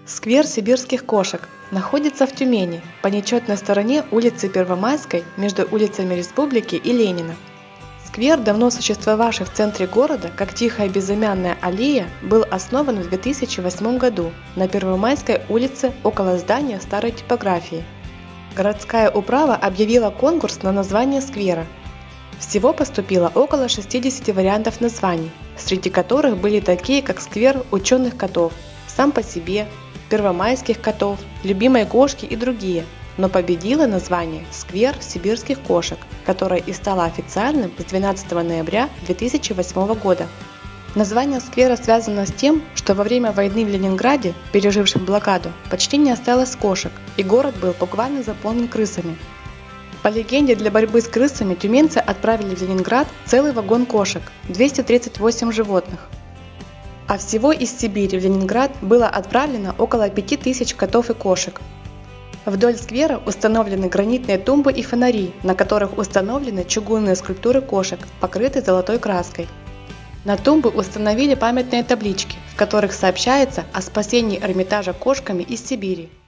Сквер сибирских кошек находится в Тюмени, по нечетной стороне улицы Первомайской между улицами Республики и Ленина. Сквер, давно существовавший в центре города как тихая безымянная аллея, был основан в 2008 году на Первомайской улице около здания старой типографии. Городская управа объявила конкурс на название сквера. Всего поступило около 60 вариантов названий, среди которых были такие, как сквер ученых котов, сам по себе, первомайских котов, любимой кошки и другие, но победило название «Сквер сибирских кошек», которое и стало официальным с 12 ноября 2008 года. Название сквера связано с тем, что во время войны в Ленинграде, пережившем блокаду, почти не осталось кошек, и город был буквально заполнен крысами. По легенде, для борьбы с крысами тюменцы отправили в Ленинград целый вагон кошек – 238 животных. А всего из Сибири в Ленинград было отправлено около 5000 котов и кошек. Вдоль сквера установлены гранитные тумбы и фонари, на которых установлены чугунные скульптуры кошек, покрытые золотой краской. На тумбы установили памятные таблички, в которых сообщается о спасении Эрмитажа кошками из Сибири.